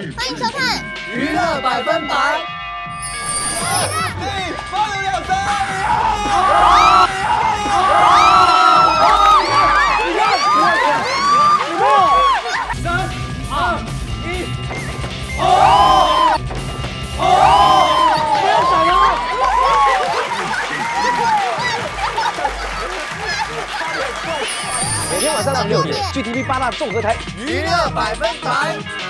欢迎收看娱乐百分百。 八有两三。 每天晚上6点，GTV 8大综合台娱乐百分百。